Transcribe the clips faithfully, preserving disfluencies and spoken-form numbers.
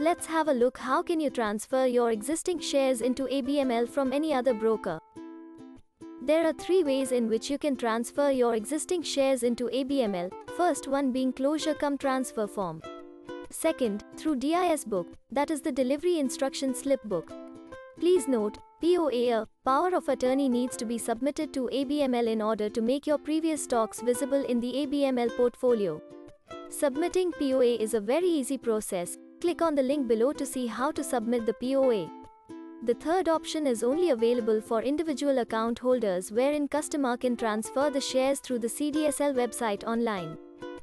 Let's have a look how can you transfer your existing shares into A B M L from any other broker. There are three ways in which you can transfer your existing shares into A B M L. First one being closure cum transfer form. Second, through D I S book, that is the delivery instruction slip book. Please note, P O A, a power of attorney, needs to be submitted to A B M L in order to make your previous stocks visible in the A B M L portfolio. Submitting P O A is a very easy process. Click on the link below to see how to submit the P O A. The third option is only available for individual account holders, wherein customer can transfer the shares through the C D S L website online.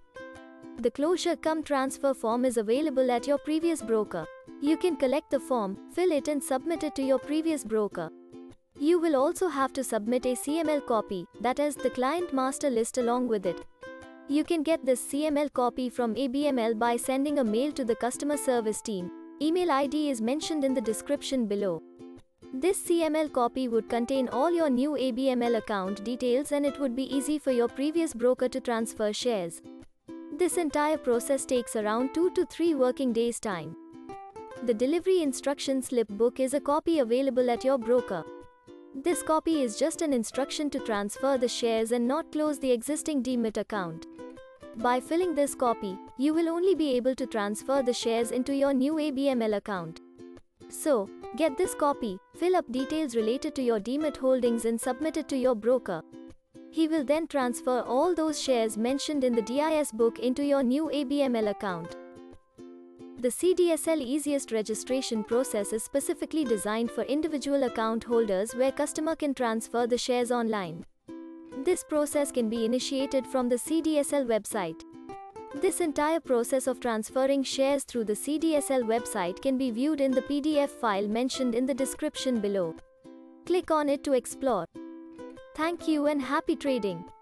The closure cum transfer form is available at your previous broker. You can collect the form, fill it and submit it to your previous broker. You will also have to submit a C M L copy, that is, the client master list, along with it. You can get this C M L copy from A B M L by sending a mail to the customer service team. Email I D is mentioned in the description below. This C M L copy would contain all your new A B M L account details and it would be easy for your previous broker to transfer shares. This entire process takes around two to three working days time. The delivery instruction slip book is a copy available at your broker. This copy is just an instruction to transfer the shares and not close the existing Demat account. By filling this copy, you will only be able to transfer the shares into your new A B M L account. So, get this copy, fill up details related to your Demat holdings and submit it to your broker. He will then transfer all those shares mentioned in the D I S book into your new A B M L account. The C D S L easiest registration process is specifically designed for individual account holders where customer can transfer the shares online. This process can be initiated from the C D S L website. This entire process of transferring shares through the C D S L website can be viewed in the P D F file mentioned in the description below. Click on it to explore. Thank you and happy trading.